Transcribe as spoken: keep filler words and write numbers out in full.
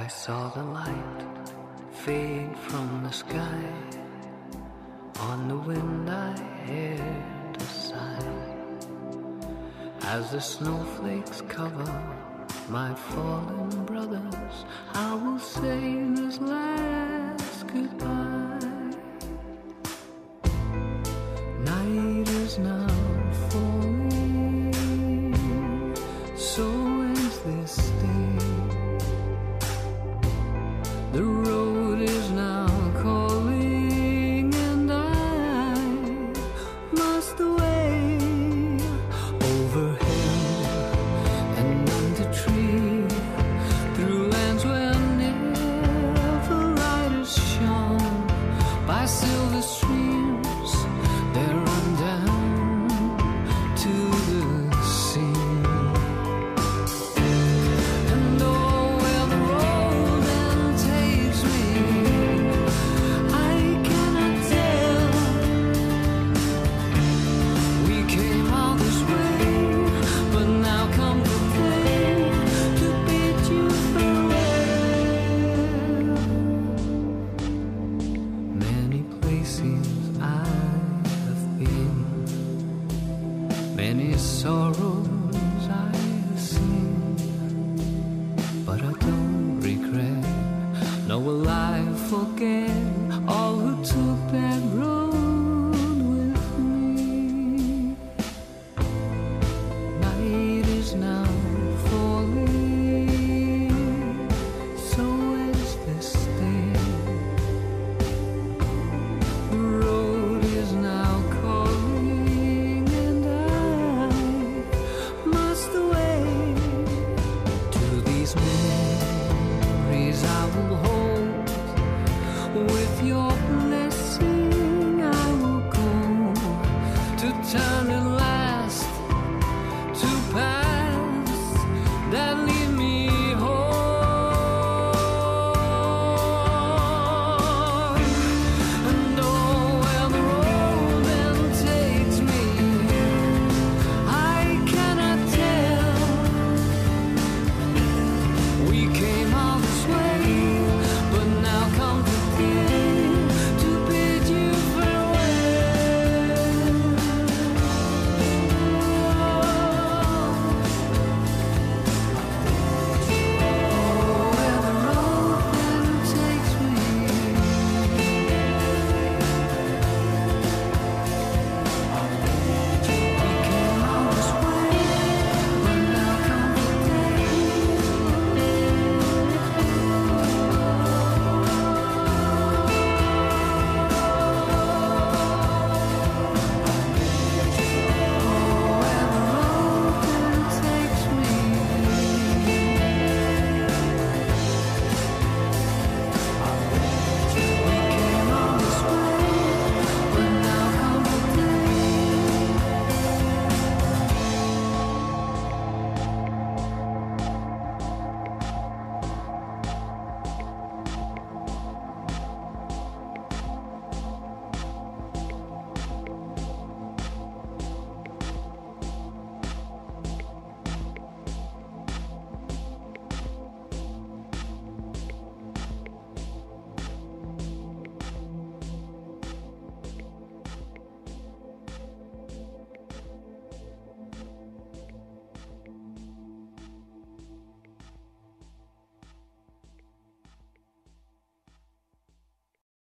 I saw the light fade from the sky. On the wind I heard a sigh. As the snowflakes cover my fallen brothers, I will say this last goodbye. Night is now falling, so ends this day. The road is now calling, and I must away. Over hill and under tree, through lands where never riders shone, by silver streams that run down to the sea. And oh, where the road then takes me, I cannot tell. We came all this way, but now come the day to bid you farewell. Many places I have been, many sorrows